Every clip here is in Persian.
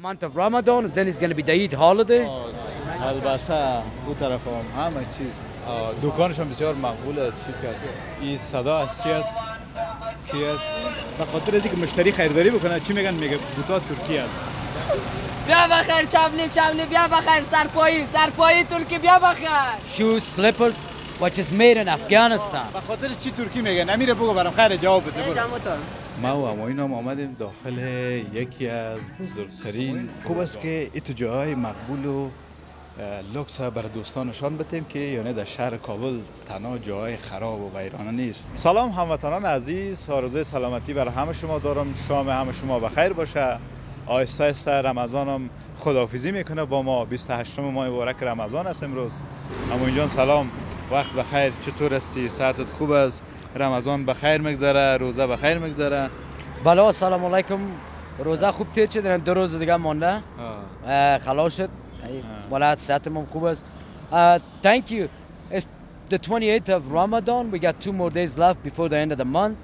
month of Ramadan, then it's going to be the Eid holiday. البته دو طرف هم همه چیز دکانشون بسیار مقبول است. چی است این صدا از چی است کی است به خاطر از اینکه مشتری خریداری بکنه چی میگن میگه بوتا ترکی است. بیا بخیر چابلی بیا بخیر سرپایی ترکی بیا بخیر. Shoes, slippers, which is made in Afghanistan. به خاطر چی ترکی میگه نمیره بگو برام خیر جواب بده. ما و اموینم آمدیم داخل یکی از بزرگترین خوب است که این جاهای مقبول و لوکس برای دوستان نشان بدیم که یعنی در شهر کابل تنها جاهای خراب و ویرانه نیست. سلام هموطنان عزیز، آرزوی سلامتی برای همه شما دارم. شام همه شما بخیر باشه. آهسته آهسته رمضان هم خداحافظی میکنه با ما. 28 ماه مبارک رمضان است امروز. اموین جان سلام، وقت بخیر، چطور هستی؟ صحتت خوب است؟ رمضان بخیر میگذره؟ روزه بخیر میگذره؟ بله سلام علیکم. روزه خوب تیر شد، 2 روز دیگه مونده خلاص شد. Well, thank you. It's the 28th of Ramadan. We got 2 more days left before the end of the month.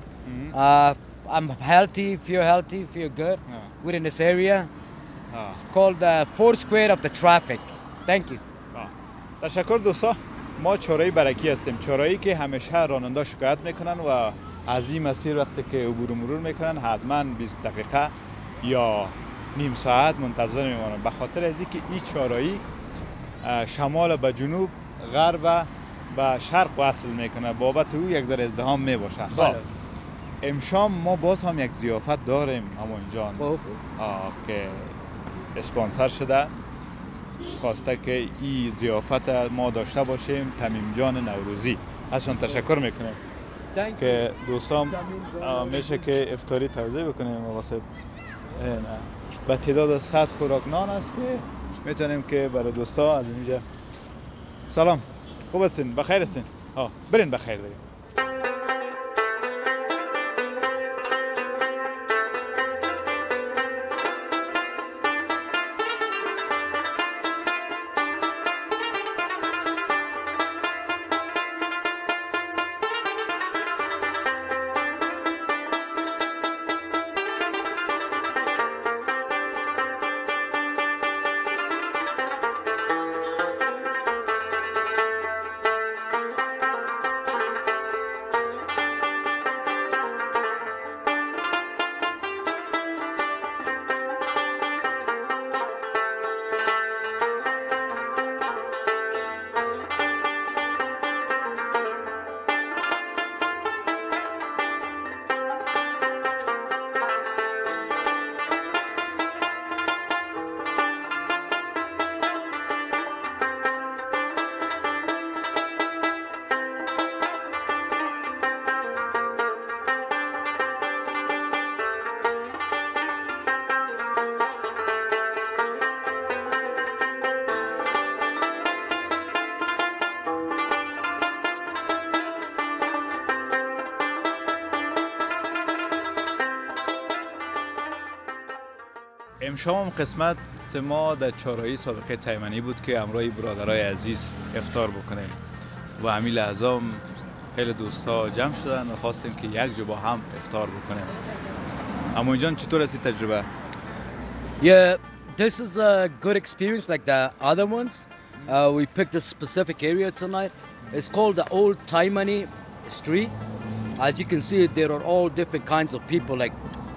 I'm healthy, feel good. We're in this area. It's called the 4 square of the traffic. Thank you. تشکر دوستا. ما چهارراه برکی هستیم. چهارراهی که همیشه راننده شکایت میکنن و از این مسیر وقتی که عبور و مرور میکنن حتما 20 دقیقه یا نیم ساعت منتظر میمونن. به خاطر از اینکه این چهارراهی شمال به جنوب، غرب به شرق وصل میکنه، بابت او یک ذره ازدحام میباشه. خب امشام ما باز هم یک ضیافت داریم اموین جان که اسپانسر شده، خواسته که این ضیافت ما داشته باشیم. تمیم جان نوروزی ازشان تشکر میکنیم که دوستان میشه که افطاری توزیع بکنیم واسه به تعداد 100 خوراک نان است که میتونیم که برای دوستا از اینجا. سلام، خوب هستین؟ بخیر هستین؟ برین بخیر دیگه. امشام قسمت ما در چهارراهی سابقه تایمنی بود که همراه برادرای عزیز افطار بکنیم و همین لحظه هم خیلی دوستا جمع شدن و خواستیم که یک جا با هم افطار بکنیم. اما اینجا چطور است تجربه؟ Yeah, this is a good experience like the other ones. We picked a specific area tonight. It's called the Old Taimani Street. As you can see, there are all different kinds of people, like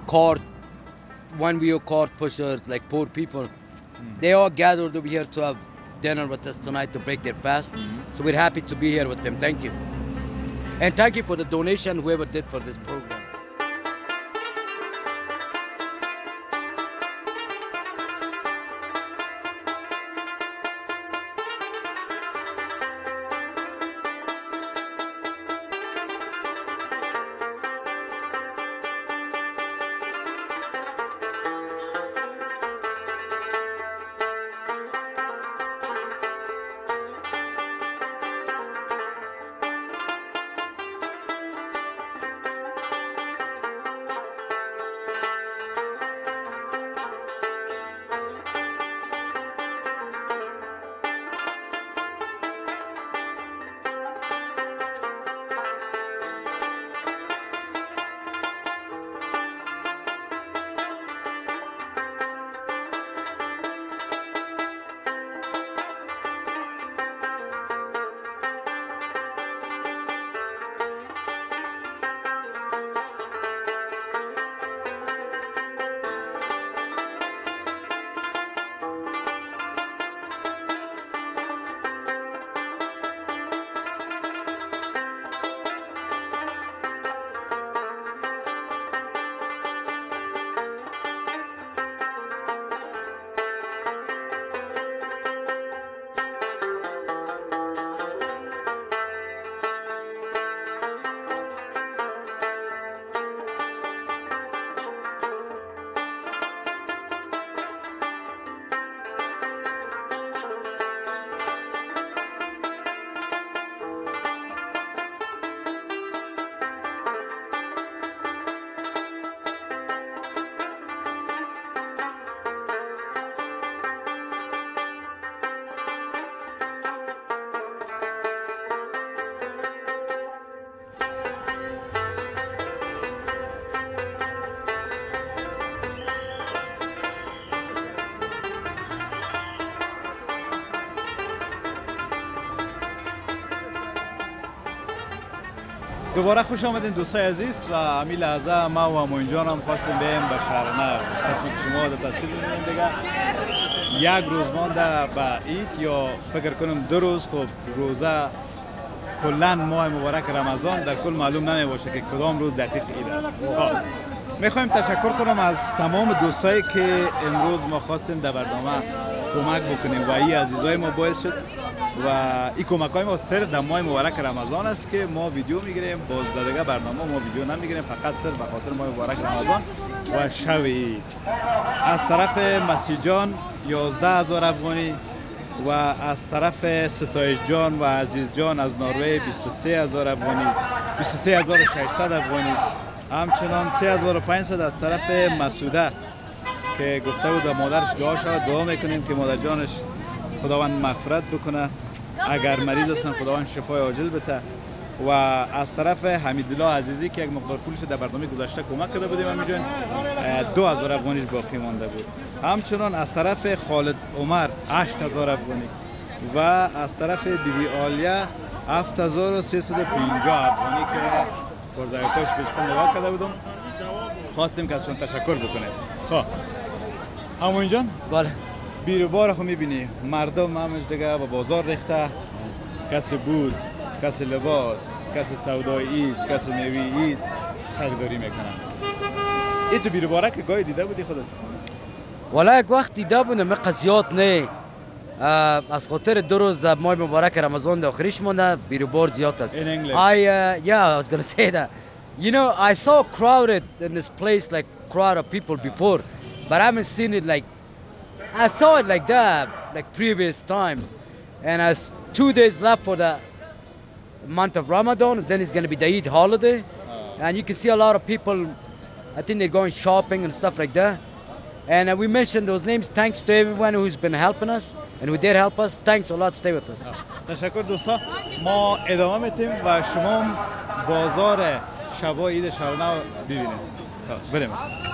one-wheel cart pushers, like poor people. They all gathered over here to have dinner with us tonight to break their fast. So we're happy to be here with them. Thank you. And thank you for the donation, whoever did for this program. دوباره خوش آمدین دوستای عزیز و همین لحظه ما و امین جان هم خواستیم بریم به شهر نو. قسمی که شما در تصویر می‌بینید دیگه یک روز مانده به عید یا فکر کنم 2 روز. خب روزه کلا ماه مبارک رمضان در کل معلوم نمیباشه که کدام روز دقیق عید است. میخوایم تشکر کنم از تمام دوستایی که امروز ما خواستیم در برنامه کمک بکنیم و این عزیزای ما باعث شد و این کمک های ما صرف در ماه مبارک رمضان است که ما ویدیو میگیریم. باز در دیگه برنامه ما ویدیو نمیگیریم، فقط صرف به خاطر ماه مبارک رمضان و شب عید. از طرف مسیح جان 11000 افغانی و از طرف ستایش جان و عزیز جان از نروژ 23000 افغانی، 23600 افغانی. همچنان 3500 از طرف مسعوده که گفته بود به مادرش دعا شود. دعا میکنیم که مادر جانش خداوند مغفرت بکنه، اگر مریض هستن خداوند شفای عاجل بده. و از طرف حمیدالله عزیزی که یک مقدار پولش در برنامه گذشته کمک کرده بودیم همین جان 2000 افغانیش باقی مانده بود. همچنان از طرف خالد عمر 8000 افغانی و از طرف بیبی عالیه 7350 افغانی که پرزایکاش پیشکن نگاه کرده بودم، خواستیم که ازشون تشکر بکنه. خب امین جان، بله بیرو بار خو میبینی مردم همش دیگه به بازار ریخته، کسی بود، کسی لباس، کسی سودای عید، کسی میوه عید خریداری میکنن. این تو بیرو باره که گاهی دیده بودی خودت؟ والا یک وقت دیده بودم، من قضیات نه از خاطر 2 روز ماه مبارک رمضان داخلیش مونده بیرو بار زیاد است. In English. I was gonna say that. You know, I saw crowded in this place, like crowd of people before, but I haven't seen it like I saw it like that, like previous times. And as 2 days left for the month of Ramadan, then it's gonna be the Eid holiday, and you can see a lot of people. I think they're going shopping and stuff like that. And we mentioned those names. Thanks to everyone who's been helping us and who did help us. Thanks a lot. Stay with us. تشکر دوستا. ما ادامه میتیم و شما بازار شبای عید شهرنو ببینید. بریم.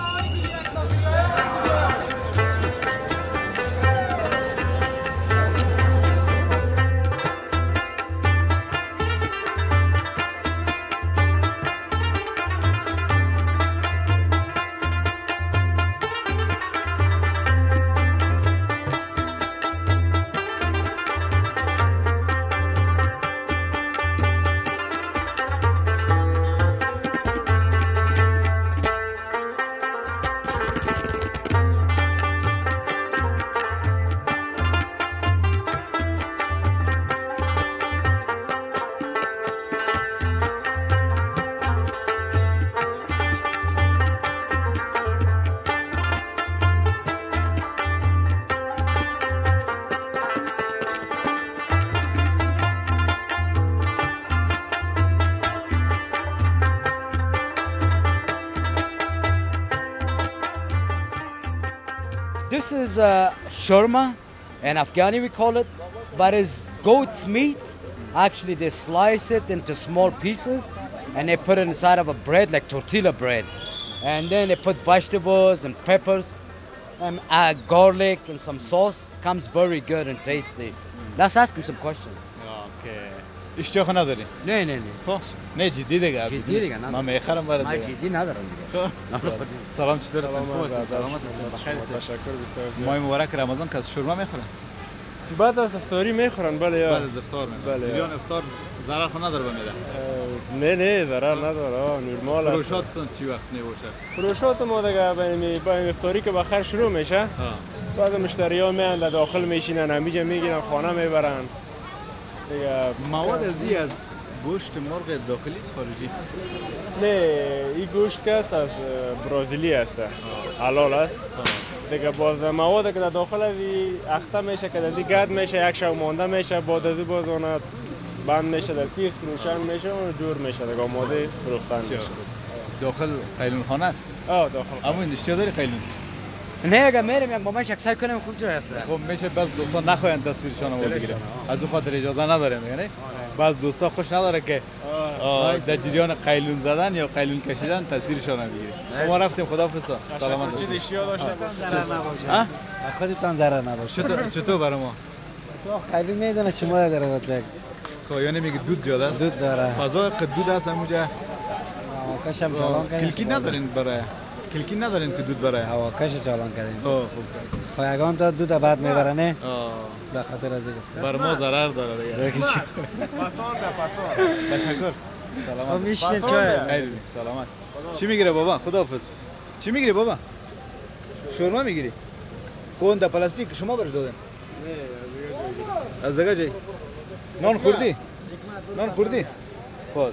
This is shawarma, in Afghani we call it, but it's goat's meat. Actually, they slice it into small pieces and they put it inside of a bread, like tortilla bread. And then they put vegetables and peppers and garlic and some sauce. Comes very good and tasty. Let's ask him some questions. Okay. اشتیاق نداری؟ نه نه نه. خب نه جدی دیگه. جدی دیگه نه. من میخرم برات. من جدی ندارم دیگه. سلام، چطور هستین؟ سلامت بخیر. تشکر بسیار. ماه مبارک رمضان که شورما میخورن؟ بعد از افطاری میخورن. بله یا بعد از افطار میخورن. بله. جریان افطار ضرر خو نداره به معده؟ نه ضرر نداره، نرمال است. فروشاتتون چی وقت میباشه؟ فروشات ما دیگه با افطاری که بخیر شروع میشه، بعد مشتری‌ها میان داخل میشینن، همیشه میگیرن خانه میبرن. دیگه مواد از گوشت مرغ داخلی است خارجی؟ نه، این گوشت که از برزیلی است، حلال است. دیگه باز مواد که در داخل از اخته میشه که در گرد میشه، یک شب مانده میشه، بعد از باز اون بند میشه در تیغ روشن میشه و جور میشه دیگه آماده فروختن میشه. داخل قیلون خانه است؟ داخل. اما این اشتیا داری قیلون؟ نه اگه میرم یک مامان شکسای کنم خوب جای هست. خب میشه بس دوستان نخواین تصویرشان رو بگیرن، از اون خاطر اجازه نداریم. یعنی بعض دوستا خوش نداره که در جریان قیلون زدن یا قیلون کشیدن تصویرشان رو بگیریم. ما رفتیم، خداحافظ. سلامت چه اشتیا داشته؟ خودتان ضرر نباشه. چطور برای ما؟ خیلی میدونه شما داره واسه خب یعنی میگه دود زیاده است؟ دود داره. فضا قد دود است همونجا. هواکش هم چالان کردیم. کلکی ندارین برای کلکی ندارین که دود برای هواکش چالان کردیم. خوب. خواهگان تا دود بعد میبرنه. به خاطر از گفتم. بر ما ضرر داره دیگه. پاسون تشکر. سلامت. خب میشین چای. خیلی سلامت. چی میگیره بابا؟ خداحافظ. چی میگیری بابا؟ شورما میگیری؟ خون در پلاستیک شما برش دادن؟ نه از دیگه جای. نان خوردی؟ نان خوردی؟ خب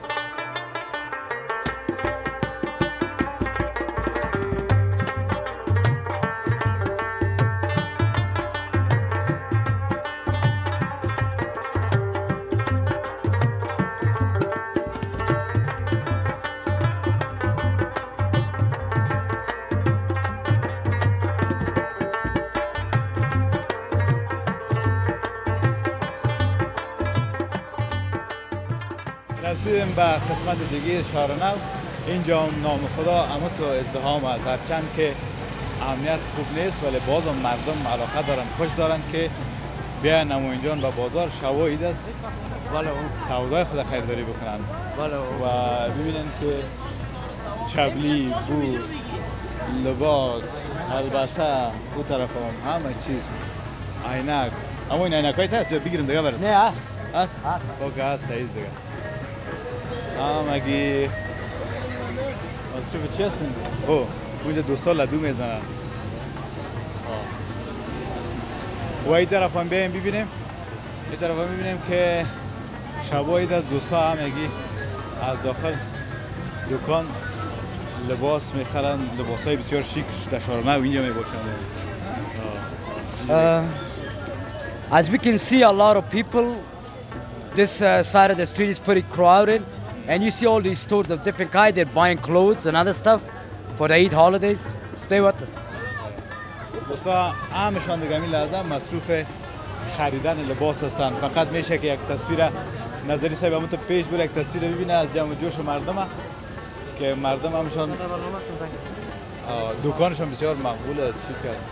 رسیدیم به قسمت دیگه شهر نو. اینجا نام خدا اما تو ازدحام است، هرچند که امنیت خوب نیست ولی بازم مردم علاقه دارن، خوش دارن که بیان اما اینجا به بازار شوا عید است سودای خود خریداری بکنن و ببینن که چبلی، بو، لباس، البسه او طرف هم همه چیز، عینک. اما این عینک هایت هست یا بگیریم دیگه برد؟ نه هست. هست؟ اوکی هست سایز دیگه. همگی مصروف چی هستین؟ خب اونجا دوستا لدو میزنن. و این طرف هم بیاییم ببینیم. این طرف هم ببینیم که شبا عید از دوستا همگی از داخل دکان لباس میخرن، لباس های بسیار شیک در شهر نو اینجا میباشن. As we can see, a lot of people. This side of the street is pretty crowded, and you see all these stores of different kind. They're buying clothes and other stuff for the Eid holidays. Stay with us. دوستا همشان دیگه می لحظه مصروف خریدن لباس هستن. فقط میشه که یک تصویر نظری صاحب همون تو پیش بره، یک تصویر ببینه از جمع جوش مردم که مردم همشان دکانشان بسیار مقبول است، شیک است.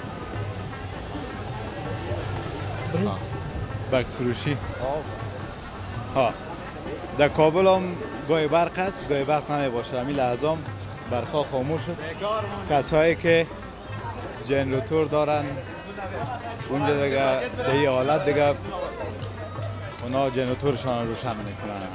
برق فروشی. در کابل هم گاهی برق است، گاهی برق نمی باشه. همین لحظه هم برق‌ها خاموش شد. کسایی که جنراتور دارن اونجا دیگه در این حالت دیگه اونا جنراتورشان روشن میکنن.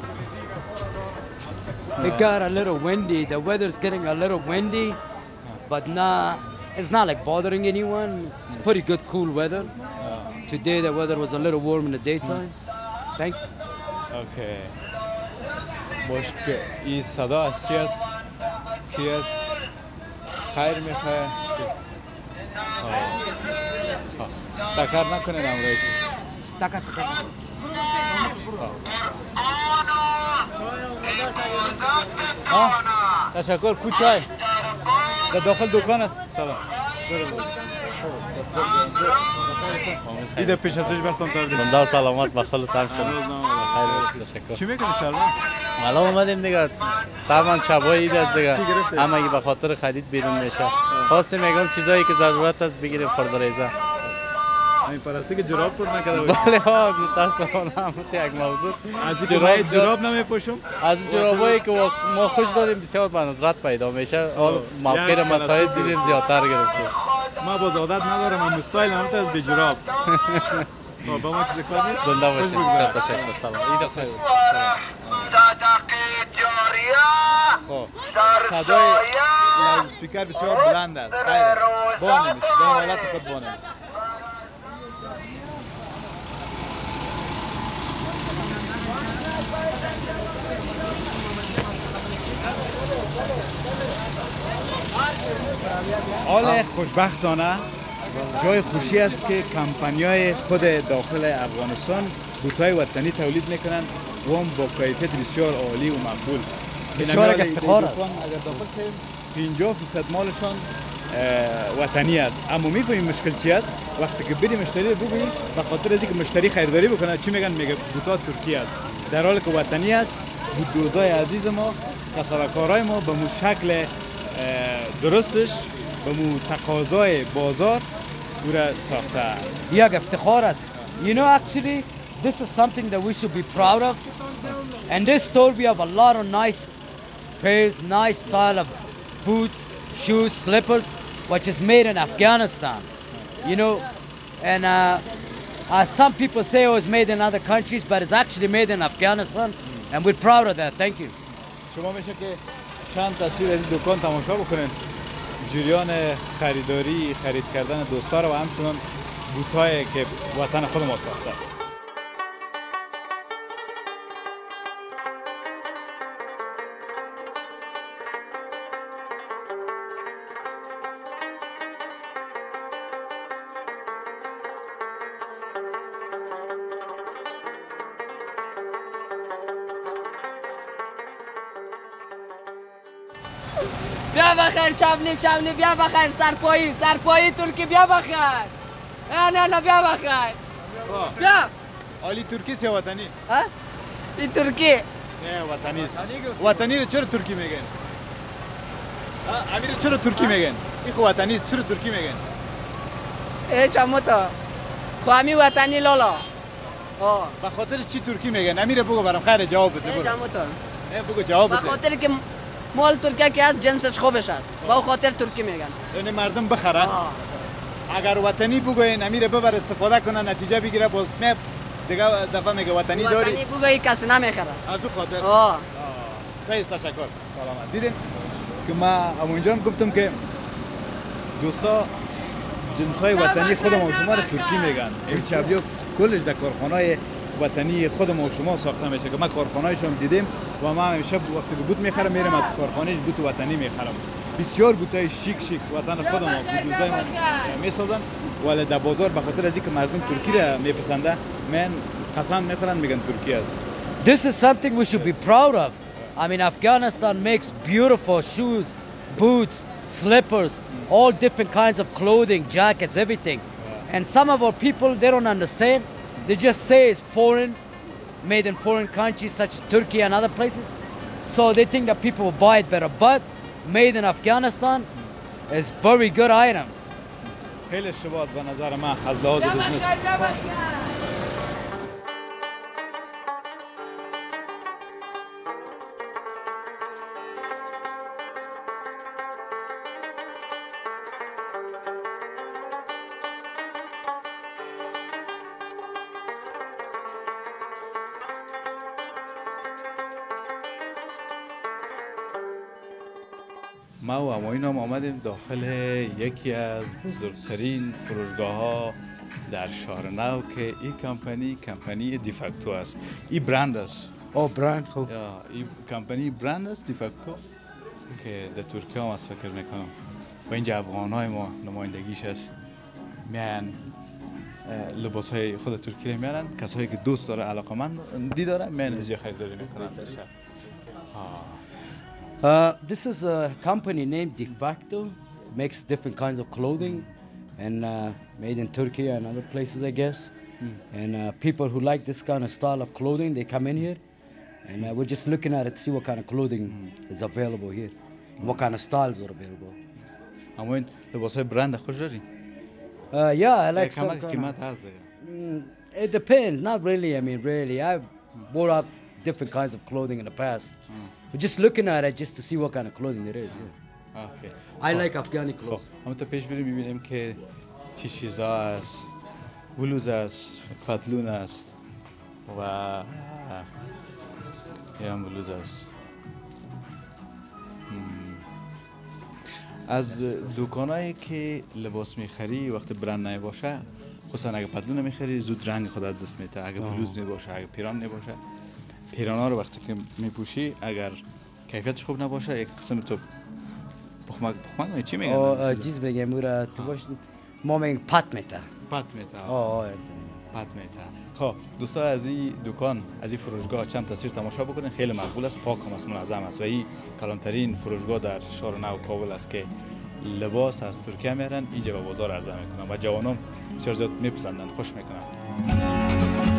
It got a little windy. The weather's getting a little windy, but it's not like bothering anyone. It's pretty good, cool weather. Today the weather was a little warm in the daytime. Thank you. Okay. مشکل این صدا از چی است؟ کی است؟ خیر میخواه؟ تکر نکنین امروی چیز. تکر. تشکر. کوچای در داخل دکان است. سلام. ایده پیش از پیش برتون تبدیل. زنده و سلامت بخل و تمام شد. خیلی تشکر. چی میکنی شلوار؟ مالا اومدیم دیگه. طبعا شبای عید است دیگه. همگی به خاطر خرید بیرون میشه. خواستیم میگم چیزایی که ضرورت است بگیریم خردریزه. این پرستی که جراب پر نکرده باشی. بله ها متاسفانه همت یک موضوع. از جراب نمیپوشم. از جرابایی که ما خوش داریم بسیار به ندرت پیدا میشه. موقع مسائل دیدیم زیادتر گرفتیم. ما باز عادت ندارم، من استایل هم از به جراب. با ما چیز کار نیست. زنده باشید. بسیار تشکر. سلام. عید بخیر. خب صدای لاود اسپیکر بسیار بلند است. با نمیشه. به حالت خود با نمیشه. حال خوشبختانه جای خوشی است که کمپانی‌های خود داخل افغانستان بوت‌های وطنی تولید میکنن و هم با کیفیت بسیار عالی و مقبول. بسیار افتخار است. اگر داخل 50% مالشان وطنی است. اما میفهمیم مشکل چی است؟ وقتی که بری مشتری بگویی به خاطر از اینکه مشتری خریداری بکنه چی میگن؟ میگه بوتا ترکی است، در حالی که وطنی است. بودوزای عزیز ما، کسبکارای ما به مو شکل درستش به مو تقاضای بازار او را ساخته. یک افتخار است. You know, actually, this is something that we should be proud of. And this store, we have a lot of nice pairs, nice style of boots, shoes, slippers, which is made in Afghanistan. You know, and some people say it was made in other countries, but it's actually made in Afghanistan, and we're proud of that. Thank you. شما میشه که چند تصویر از این دکان تماشا بکنین، جریان خریداری، خرید کردن دوستا رو و همچنان بوتایی که وطن خود ما ساخته. بیا بخیر چبلی چبلی، بیا بخیر سرپایی ترکی، بیا بخیر. نه بیا بخیر. بیا. عالی ترکی یا وطنی؟ ها؟ این ترکی. نه وطنی است. وطنی رو چرا ترکی میگن؟ امیر چرا ترکی میگن؟ این خو وطنی است، چرا ترکی میگن؟ چمو تو. خو امی وطنی لالا. به خاطر چی ترکی میگن؟ امیر بگو برام خیر جواب بده. چمو تو. بگو جواب بده. به خاطر که مال ترکیه که از جنسش خوبش است. با خاطر ترکی میگن. یعنی مردم بخرن. اگر وطنی بگوین امیر ببر استفاده کنه نتیجه بگیره باز دیگه دفعه میگه وطنی داری. وطنی بگویی کسی نمیخره. از اون خاطر. صحیح است، تشکر. سلامت. دیدین که ما اونجا گفتم که دوستا جنس‌های وطنی خودم و شما رو ترکی میگن. این چابیو کلش در کارخانه‌های وطنی خودم و شما ساخته میشه که ما کارخانه‌ایشون دیدیم و ما همیشه وقتی که بوت میخرم میرم از کارخانه‌اش بوت وطنی میخرم. بسیار بوتای شیک وطن خودم و بوتای ما میسازن ولی در بازار به خاطر از اینکه مردم ترکی را میپسنده من قسم میخورن میگن ترکی است. This is something we should be proud of. I mean, Afghanistan makes beautiful shoes, boots, slippers, all different kinds of clothing, jackets, everything. And some of our people, they don't understand. They just say it's foreign, made in foreign countries such as Turkey and other places. So they think that people will buy it better. But made in Afghanistan is very good items. خیلی شبات به نظر من از لحاظ بزنس. ما و همایونم آمدیم داخل یکی از بزرگترین فروشگاه ها در شهر نو که این کمپانی دیفکتو است. این برند است. برند خوب. این کمپانی برند است دیفکتو که در ترکیه هم از فکر میکنم و اینجا افغان های ما نمایندگیش است. میان لباس های خود ترکیه میارن، کسایی که دوست داره علاقمندی داره میان از خریداری میکنن. This is a company named De Facto. Makes different kinds of clothing and made in Turkey and other places, I guess. And people who like this kind of style of clothing, they come in here. And we're just looking at it to see what kind of clothing is available here. And what kind of styles are available. همون لباس‌های برند خوش داری؟ Yeah, I like some kind قیمت هست. It depends. Not really. I mean, really. I've bought out different kinds of clothing in the past. We're just looking at it just to see what kind of clothing it is. Yeah. Okay. I like Afghani clothes. همون تا پیش بریم می‌بینیم که چی چیزا است. بلوز است، پتلون است و یه هم بلوز است. از دکانایی که لباس میخری وقتی برند نباشه، خصوصا اگه پتلون میخری زود رنگ خود از دست میده. اگه بلوز نباشه، اگه پیران نباشه، پیرانا رو وقتی که میپوشی اگر کیفیتش خوب نباشه یک قسم تو بخمک چی میگن؟ چیز بگم برا تو باش ما میگیم پت میته. پت میته. پت میته. خب دوستان از این دکان، از این فروشگاه چند تصویر تماشا بکنین. خیلی مقبول است، پاک هم است، منظم است و این کلانترین فروشگاه در شهر نو کابل است که لباس از ترکیه میارن اینجا به بازار عرضه میکنن و جوانان بسیار زیاد میپسندن، خوش میکنن.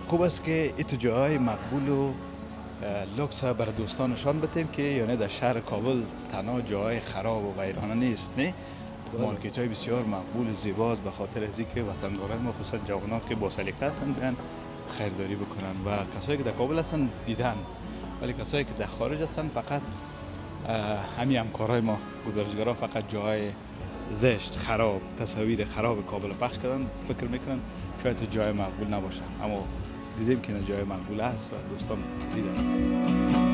خوب است که این تو جاهای مقبول و لوکس برای دوستان نشان بدیم که یعنی در شهر کابل تنها جاهای خراب و ویرانه نیست، نه؟ مارکت های بسیار مقبول زیباست به خاطر از اینکه وطنداران ما خصوصا جوانان که با سلیقه هستن بیان خریداری بکنن و کسایی که در کابل هستن دیدن، ولی کسایی که در خارج هستن فقط همین همکارای ما گزارشگرا فقط جای زشت خراب تصاویر خراب کابل پخش کردن، فکر میکنن شاید تو جای مقبول نباشه، اما دیدیم که جای مقبول است و دوستان دیدن.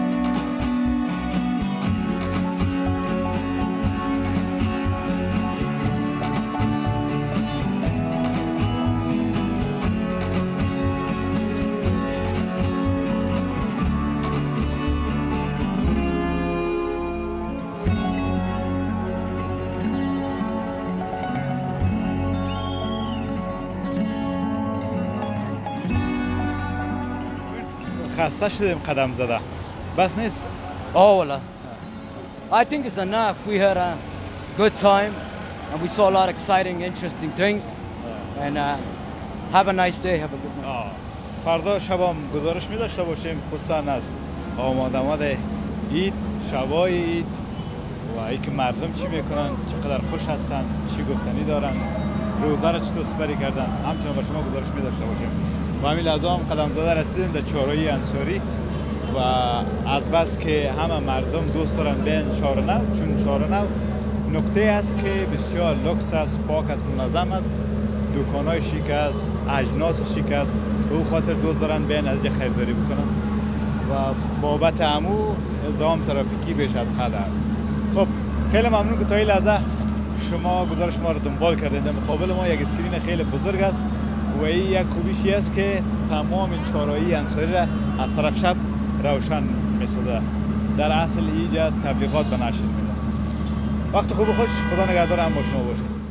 خسته شدیم قدم زده بس نیست؟ Oh, well, I think it's enough. We had a good time and we saw a lot of exciting, interesting things. And have a nice day. Have a good night. فردا شبام گزارش می داشته باشیم خصوصا از آماد عید، شبای عید و اینکه مردم چی میکنن، چقدر خوش هستن، چی گفتنی دارن، روزه را چطور سپری کردن، همچنان با شما گزارش می داشته باشیم. و همین لحظه هم قدم زده رسیدیم در چهارراه انصاری و از بس که همه مردم دوست دارن بین شهر نو، چون شهر نو نقطه است که بسیار لوکس است، پاک است، منظم است، دکان‌های شیک است، اجناس شیک است، به او خاطر دوست دارن بین از اینجا خریداری بکنن و بابت عمو نظام ترافیکی بیش از حد است. خب خیلی ممنون که تا این لحظه شما گزارش ما رو دنبال کردید. در مقابل ما یک اسکرین خیلی بزرگ است و این یک خوبیشی است که تمام این چهارراهی انصاری را از طرف شب روشن می‌سازه. در اصل اینجا تبلیغات به نشر می‌رسه. وقت خوب و خوش، خدا نگهدار هم با شما باشه.